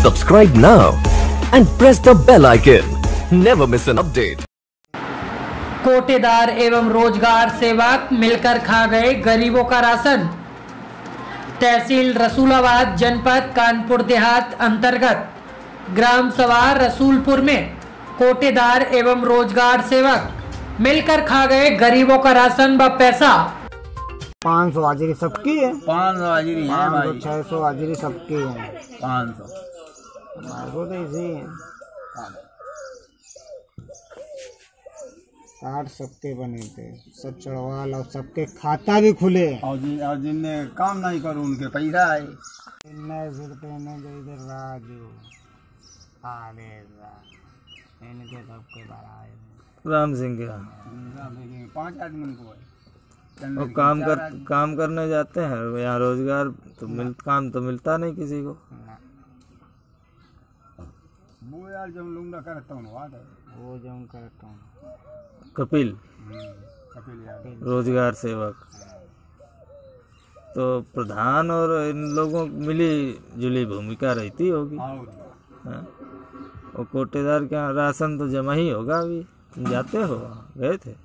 Subscribe now and press the bell icon. Never miss an update. कोटेदार एवं रोजगार सेवक मिलकर खा गए गरीबों का राशन। तहसील रसूलाबाद जनपद कानपुर देहात अंतर्गत ग्राम सभा रसूलपुर में कोटेदार एवं रोजगार सेवक मिलकर खा गए गरीबों का राशन व पैसा। 500 हाजिरी सबकी है, 500 हाजिरी है भाई, 600 हाजिरी सबकी है, 500 तो इसी है। कार्ड सबके बने थे, सब चढ़वाल और सबके खाता भी खुले और जिनने काम नहीं करो उनके पैसा आए। राजू इनके सबके बारे राम सिंह के 5 आदमी को वो काम करने जाते हैं यहाँ, रोजगार तो काम तो मिलता नहीं किसी को। वो यार जब लूंगा करता हूँ वो जो करता हूँ कपिल यार रोजगार सेवक। तो प्रधान और इन लोगों की मिली जुली भूमिका रहती होगी। हाँ? वो कोटेदार के यहाँ राशन तो जमा ही होगा। अभी तुम जाते हो, गए थे?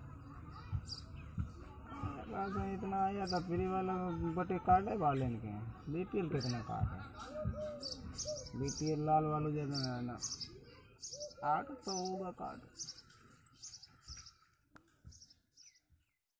इतना आया था फ्री वाला बटे कार्ड है वाले के, बीपीएल कितना कार्ड है, बीपीएल लाल वालों ज्यादा ना 800 होगा कार्ड।